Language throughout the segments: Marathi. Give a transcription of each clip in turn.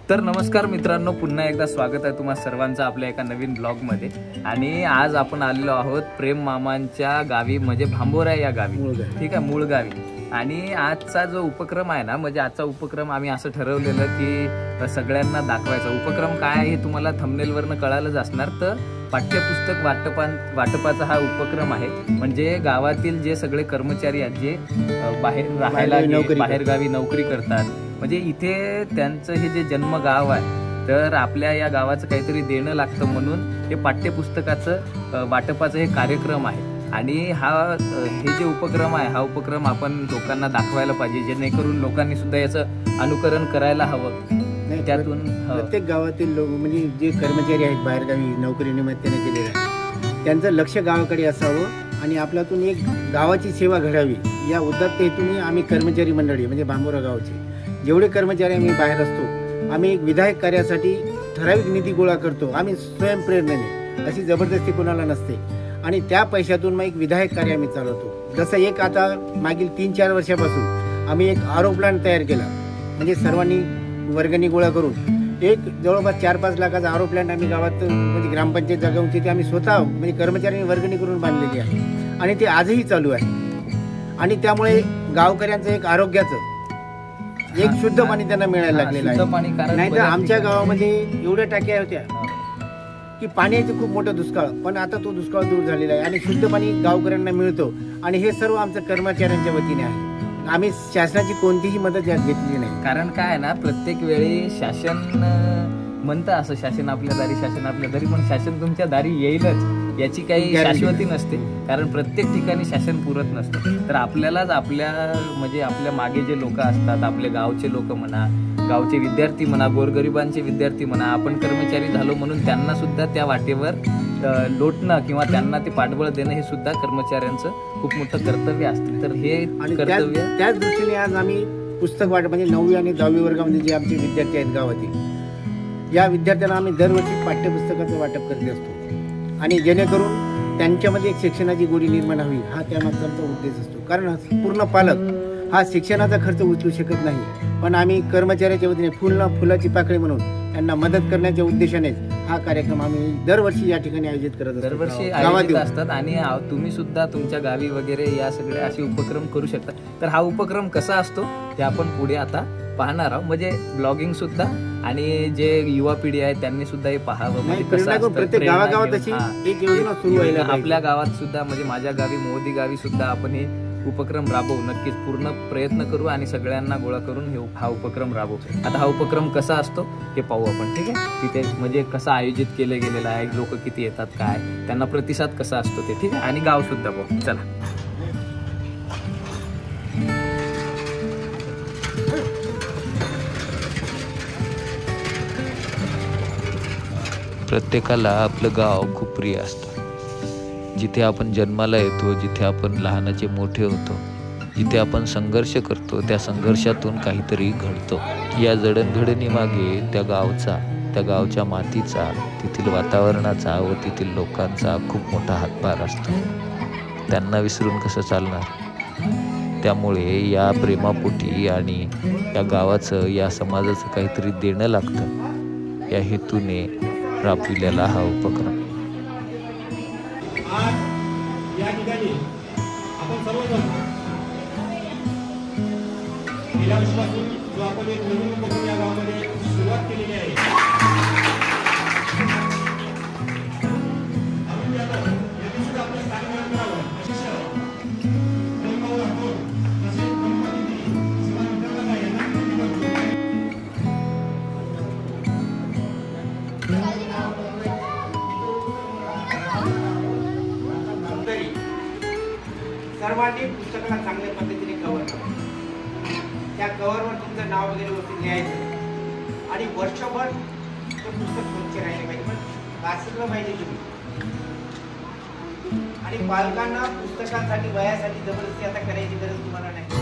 तर नमस्कार मित्रांनो, पुन्हा एकदा स्वागत आहे तुम्हा सर्वांचं आपल्या एका नवीन ब्लॉगमध्ये। आणि आज आपण आलेलो आहोत प्रेम मामांच्या गावी, म्हणजे भांबोरा या गावी, ठीक आहे, मूळ गावी। आणि आजचा जो उपक्रम आहे ना, म्हणजे आजचा उपक्रम आम्ही असं ठरवलेलं की सगळ्यांना दाखवायचा। उपक्रम काय आहे हे तुम्हाला थंबनेलवरनं कळालंच असणार। तर पाठ्यपुस्तक वाटपाचा हा उपक्रम आहे। म्हणजे गावातील जे सगळे कर्मचारी आहेत, जे बाहेर राहायला बाहेरगावी नोकरी करतात, म्हणजे इथे त्यांचं हे जे जन्मगाव आहे, तर आपल्या या गावाचं काहीतरी देणं लागतं, म्हणून हे पाठ्यपुस्तकाचं वाटपाचं हे कार्यक्रम आहे। आणि हे जे उपक्रम आहे, हा उपक्रम आपण लोकांना दाखवायला पाहिजे, जेणेकरून लोकांनी सुद्धा याचं अनुकरण करायला हवं। त्यातून प्रत्येक गावातील लोक, म्हणजे जे कर्मचारी आहेत बाहेरगावी नोकरी निमित्ताने गेलेले आहेत, त्यांचं लक्ष गावाकडे असावं आणि आपल्यातून एक गावाची सेवा घडावी, या उदात्त हेतूने आम्ही कर्मचारी मंडळी, म्हणजे भांबोरा गावचे जेवढे कर्मचारी आम्ही बाहेर असतो, आम्ही एक विधायक कार्यासाठी ठराविक निधी गोळा करतो। आम्ही स्वयंप्रेरणेने, अशी जबरदस्ती कोणाला नसते, आणि त्या पैशातून मग एक विधायक कार्य आम्ही चालवतो। जसं एक आता मागील 3-4 वर्षापासून आम्ही एक आरो प्लांट तयार केला, म्हणजे सर्वांनी वर्गणी गोळा करून एक जवळपास 4-5 लाखाचा आरो प्लांट आम्ही गावात, म्हणजे ग्रामपंचायत जागा होती, ते आम्ही स्वतः म्हणजे कर्मचाऱ्यांनी वर्गणी करून बांधलेली आहे, आणि ते आजही चालू आहे। आणि त्यामुळे गावकऱ्यांचं एक आरोग्याचं एक शुद्ध पाणी त्यांना मिळायला लागलेलं आहे। नाही तर आमच्या गावामध्ये एवढ्या टाक्या होत्या की पाण्याचं खूप मोठं दुष्काळ, पण आता तो दुष्काळ दूर झालेला आहे आणि शुद्ध पाणी गावकऱ्यांना मिळतो। आणि हे सर्व आमच्या कर्मचाऱ्यांच्या वतीने आहे। आम्ही शासनाची कोणतीही मदत यात घेतली नाही। कारण काय आहे ना, प्रत्येक वेळी शासन म्हणतं असं, शासन आपल्या दारी, शासन आपल्या दारी, पण शासन तुमच्या दारी येईलच याची काही शाश्वती नसते, कारण प्रत्येक ठिकाणी शासन पुरत नसतं। तर आपल्यालाच म्हणजे आपल्या मागे जे लोक असतात, आपले गावचे लोक म्हणा, गावचे विद्यार्थी म्हणा, गोरगरिबांचे विद्यार्थी म्हणा, आपण कर्मचारी झालो म्हणून त्यांना सुद्धा त्या वाटेवर लोटणं किंवा त्यांना ते पाठबळ देणं, हे सुद्धा कर्मचाऱ्यांचं खूप मोठं कर्तव्य असतं। तर हे कर्तव्य, त्याच दृष्टीने आज आम्ही पुस्तक वाटप, म्हणजे 9वी आणि 10वी वर्गामध्ये जे आमचे विद्यार्थी आहेत गावातील, या विद्यार्थ्यांना आम्ही दरवर्षी पाठ्यपुस्तकाचं वाटप करत असतो, आणि जेणेकरून त्यांच्यामध्ये एक शिक्षणाची गोडी निर्माण व्हावी, हा त्यामागचा आमचा उद्देश असतो। कारण पूर्ण पालक हा शिक्षणाचा खर्च उचलू शकत नाही, पण आम्ही कर्मचाऱ्याच्या वतीने फुलाची पाकळी म्हणून त्यांना मदत करण्याच्या उद्देशाने हा कार्यक्रम आम्ही दरवर्षी या ठिकाणी आयोजित करत असतो, दरवर्षी आयोजित असतात। आणि तुम्ही सुद्धा तुमच्या गावी वगैरे या सगळे असे उपक्रम करू शकता। तर हा उपक्रम कसा असतो ते आपण पुढे आता पाहणार आहोत, म्हणजे ब्लॉगिंग सुद्धा, आणि जे युवा पिढी आहे त्यांनी सुद्धा हे पाहावं, म्हणजे कसं असतं प्रत्येक गावागावात अशी एक योजना सुरू व्हायला पाहिजे। आपल्या गावात सुद्धा, म्हणजे माझ्या गावी मोदी गावी सुद्धा आपण हे उपक्रम राबवू, नक्कीच पूर्ण प्रयत्न करू आणि सगळ्यांना गोळा करून हा उपक्रम राबवू। आता हा उपक्रम कसा असतो हे पाहू आपण, ठीक आहे। तिथे म्हणजे कसा आयोजित केलं गेलेला आहे, लोक किती येतात, काय त्यांना प्रतिसाद कसा असतो ते, ठीक आहे, आणि गाव सुद्धा पाहू। चला, प्रत्येकाला आपलं गाव खूप प्रिय असतं। जिथे आपण जन्माला येतो, जिथे आपण लहानाचे मोठे होतो, जिथे आपण संघर्ष करतो, त्या संघर्षातून काहीतरी घडतो। या जडणघडणीमागे त्या गावच्या मातीचा, तेथील वातावरणाचा व तेथील लोकांचा खूप मोठा हातभार असतो। त्यांना विसरून कसं चालणार? त्यामुळे या प्रेमापोटी आणि या गावाचं, या समाजाचं काहीतरी देणं लागतं, या हेतूने राबविलेला हा उपक्रम। आज या ठिकाणी आपण सर्वजण गेल्या वर्षापासून जो आपण एक नवीन उपक्रम या गावामध्ये सुरुवात केलेली आहे, सर्वांनी पुस्तकाला चांगल्या पद्धतीने कव्हर करा, त्या कव्हरवर तुमचं नाव वगैरे वरती लिहायचं, आणि वर्षभर ते पुस्तक स्वच्छ राहिले पाहिजे, पण वाचलं पाहिजे तुम्ही। आणि पालकांना पुस्तकांसाठी, वयासाठी जबरदस्ती आता करायची गरज तुम्हाला नाही।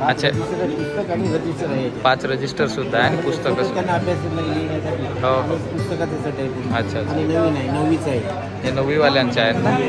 अच्छा. पुस्तक आणि रजिस्टर आहे. 5 रजिस्टर सुद्धा आहे आणि पुस्तकं सुद्धा. पुस्तकांना अभ्यासामध्ये लिहिण्यासाठी हो. आणि पुस्तकाचं सेट आहे. अच्छा अच्छा. आणि नवीन आहे, 9वीच आहे. हे 9वी वाल्यांचे आहेत ना.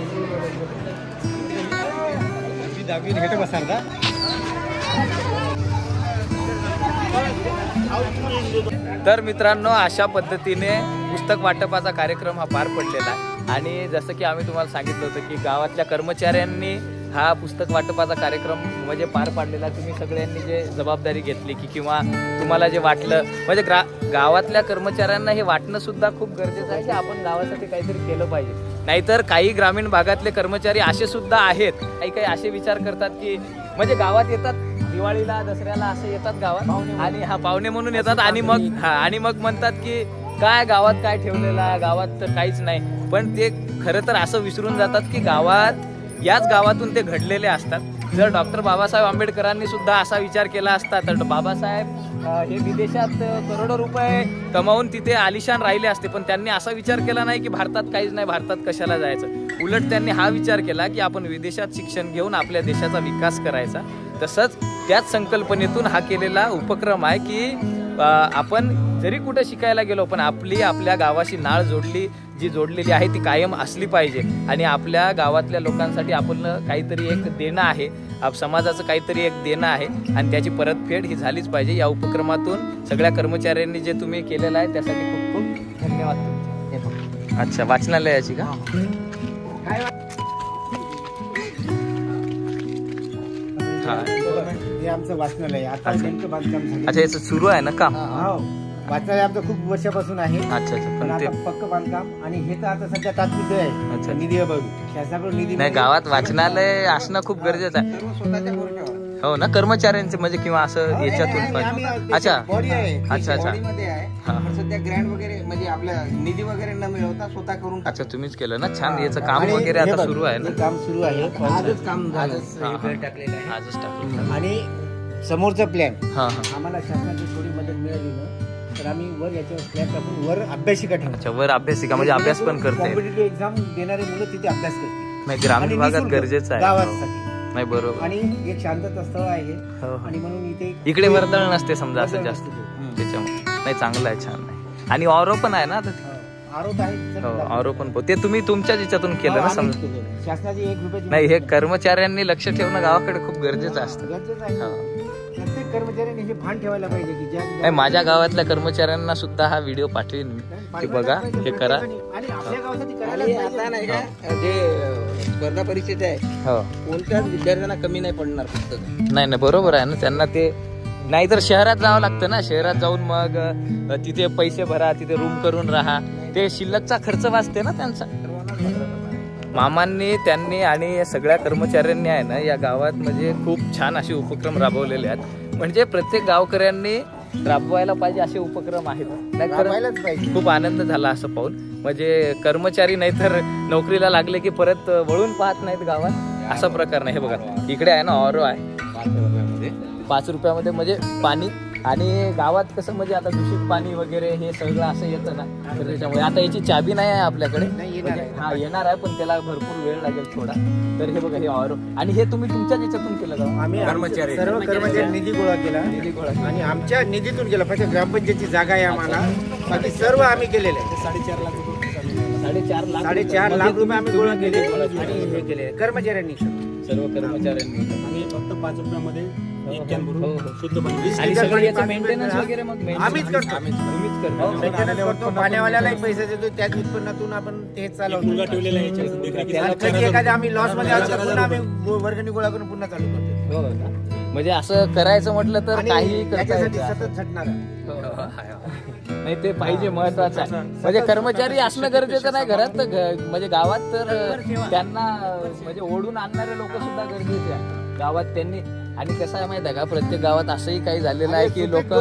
तर मित्रांनो, अशा पद्धतीने पुस्तक वाटपाचा कार्यक्रम हा पार पडलेला आहे. आणि जसं की आम्ही तुम्हाला सांगितलं होतं की गावातल्या कर्मचाऱ्यांनी हा पुस्तक वाटपाचा कार्यक्रम म्हणजे पार पाडलेला. तुम्ही सगळ्यांनी जे जबाबदारी घेतली की किंवा तुम्हाला जे वाटलं म्हणजे गावातल्या कर्मचाऱ्यांना हे वाटणं सुद्धा खूप गरजेचं आहे की आपण गावासाठी काहीतरी केलं पाहिजे. नाहीतर काही ग्रामीण भागातले कर्मचारी असे सुद्धा आहेत, काही असे विचार करतात की म्हणजे गावात येतात दिवाळीला दसऱ्याला असं येतात गावात आणि हा पाहुणे म्हणून येतात आणि मग म्हणतात की काय गावात काय ठेवलेला, गावात तर काहीच नाही. पण ते खरं तर असं विसरून जातात की याच गावातून ते घडलेले असतात. जर डॉक्टर बाबासाहेब आंबेडकरांनी सुद्धा असा विचार केला असता तर बाबासाहेब हे विदेशात करोडो रुपये कमावून तिथे आलिशान राहिले असते. पण त्यांनी असा विचार केला नाही की भारतात काहीच नाही, भारतात कशाला जायचं. उलट त्यांनी हा विचार केला की आपण विदेशात शिक्षण घेऊन आपल्या देशाचा विकास करायचा. तसंच त्याच संकल्पनेतून हा केलेला उपक्रम आहे की आपण जरी कुठे शिकायला गेलो पण आपल्या गावाशी नाळ जी जोडलेली आहे ती कायम असली पाहिजे. आणि आपल्या गावातल्या लोकांसाठी आपण काहीतरी एक देणं आहे, समाजाचं काहीतरी एक देणं आहे आणि त्याची परतफेड ही झालीच पाहिजे. या उपक्रमातून सगळ्या कर्मचाऱ्यांनी जे तुम्ही केलेलं आहे त्यासाठी खूप खूप धन्यवाद तुमचे. अच्छा, वाचनालयाची का? हे आमचं वाचनालय आता नेमकं बांधकाम झालं. अच्छा, याचं सुरू आहे ना काम? वाचनालय आमचं खूप वर्षापासून आहे. अच्छा अच्छा. पण आता पक्क बांधकाम आणि हे तर आता सध्या तात्पुरतं आहे. निधी अभावी शासनाकडून निधी नाही. गावात वाचनालय असणं खूप गरजेचं आहे. स्वतःच्या भरोश्यावर. हो ना, कर्मचाऱ्यांचे म्हणजे किंवा असं याच्यातून पण. अच्छा बॉडी आहे, अच्छा अच्छा. बॉडीमध्ये आहे. पण सध्या ग्रँड वगैरे म्हणजे आपल्या निधी वगैरे न मिळवता स्वतः करून. अच्छा, तुम्हीच केलं ना. छान. याचं काम वगैरे आता सुरू आहे ना? काम सुरू आहे. आजच काम झालं, टाकलेलं आहे. आजच टाकलं. आणि समोरचा प्लॅन हा. आम्हाला शासनाची थोडी मदत मिळाली ना तर आम्ही वर याच्यावर स्लॅब टाकून वर अभ्यासिका ठेवू. अच्छा, वर अभ्यासिका म्हणजे अभ्यास पण करते. कॉम्पिटिटिव्ह एक्झाम देणारे मुलं तिथे अभ्यास करते. नाही, ग्रामीण भागात गरजेचं आहे गावासाठी. नाही, बरोबर. आणि एक शांतता स्थळ आहे आणि म्हणून इकडे वर्दळ नसते समजा असं जास्त त्याच्यामुळे. नाही, चांगलं आहे, छान आहे. आणि ऑरो पण आहे ना आता? ऑरो पण ते तुम्ही तुमच्याच याच्यातून केलं ना समजा. शासनाची 1 रुपयाची नाही. हे कर्मचाऱ्यांनी लक्ष ठेवणं गावाकडे खूप गरजेचं असतं. प्रत्येक कर्मचाऱ्यांनी हे भान ठेवायला पाहिजे की ज्या माझ्या गावातल्या कर्मचाऱ्यांना सुद्धा हा व्हिडिओ पाठवेन मी की बघा हे करा. आणि आपल्या गावासाठी करायला आता नाही का जे स्पर्धा परीक्षेत आहे कोणत्याच विद्यार्थ्यांना कमी नाही पडणार पुस्तक. नाही, बरोबर आहे ना. त्यांना ते नाहीतर शहरात जावं लागतं ना. शहरात जाऊन मग तिथे पैसे भरा, तिथे रूम करून राहा, ते शिल्लकचा खर्च वाचते ना त्यांचा. मामांनी त्यांनी आणि सगळ्या कर्मचाऱ्यांनी आहे ना या गावात म्हणजे खूप छान असे उपक्रम राबवलेले आहेत. म्हणजे प्रत्येक गावकऱ्यांनी राबवायला पाहिजे असे उपक्रम आहेत. नाही, खूप आनंद झाला असं पाहून. म्हणजे कर्मचारी नाहीतर नोकरीला लागले की परत वळून पाहत नाहीत गावात, असा प्रकार नाही. हे बघा इकडे आहे ना ऑरो आहे 5 रुपयामध्ये म्हणजे पाणी. आणि गावात कसं म्हणजे आता दूषित पाणी वगैरे हे सगळं असं येतं ना, तर त्याच्यामुळे आता याची चाबी नाही आहे आपल्याकडे. हा येणार आहे पण त्याला भरपूर वेळ लागेल थोडा. तर हे बघा हे ऑरो. आणि हे तुम्ही तुमच्याच याच्यातून केलं का? आम्ही सर्व कर्मचारी निधी गोळा केला आणि आमच्या निधीतून केला. फक्त ग्रामपंचायतीची जागा आहे आम्हाला, बाकी सर्व आम्ही केलेलं आहे. 4.5 लाख रुपये आम्ही गोळा केले आणि हे केले कर्मचाऱ्यांनी, सर्व कर्मचाऱ्यांनी. आणि फक्त 5 रुपयामध्ये मेंटेनन्स वगैरे मग आम्हीच करतो. मेंटेनन्स करतो, पाण्यावाल्यालाही पैसे देतो, त्याच उत्पन्नातून आपण ते चालवतो. एखाद्या आम्ही लॉस मध्ये पुन्हा आम्ही वर्गणी गोळा करून पुन्हा चालू करतो. म्हणजे असं करायचं म्हटलं तर काही सतत झटणार नाही, ते पाहिजे, महत्वाचं आहे. म्हणजे कर्मचारी असणं गरजेचं नाही घरात, म्हणजे गावात तर त्यांना म्हणजे ओढून आणणारे लोक सुद्धा गरजेचे आहे गावात त्यांनी. आणि कसं आहे माहिती आहे का, प्रत्येक गावात असंही काही झालेलं आहे की लोक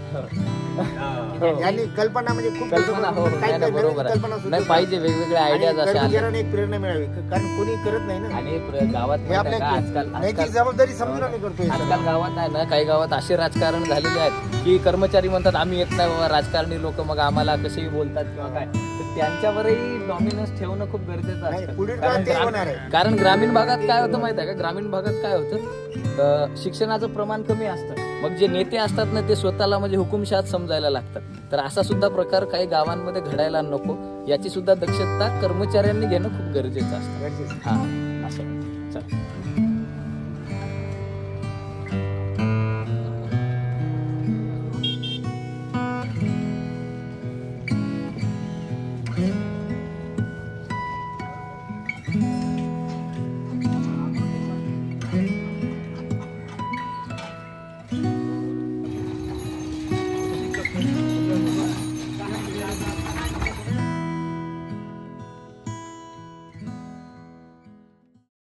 कल्पना म्हणजे खूप कल्पना बरोबर नाही पाहिजे, वेगवेगळ्या आयडियाज अशा एक प्रेरणा मिळावी, कारण कोणी करत नाही ना. आणि गावात आजकाल जबाबदारी समजून आम्ही करतोय. आजकाल गावात आहे ना, काही गावात असे राजकारण झालेले आहेत की कर्मचारी म्हणतात आम्ही येत नाही बाबा, राजकारणी लोक मग आम्हाला कसेही बोलतात किंवा काय, तर त्यांच्यावरही डॉमिनन्स ठेवणं खूप गरजेचं नाही, असतं. पुढील काळात ते होणार आहे. कारण ग्रामीण भागात काय होतं माहिती आहे का, ग्रामीण भागात काय होतं, शिक्षणाचं प्रमाण कमी असतं. मग जे नेते असतात ना ते स्वतःला म्हणजे हुकुमशाह समजायला लागतात. तर असा सुद्धा प्रकार काही गावांमध्ये घडायला नको, याची सुद्धा दक्षता कर्मचाऱ्यांनी घेणं खूप गरजेचं असतं. हा असं चला.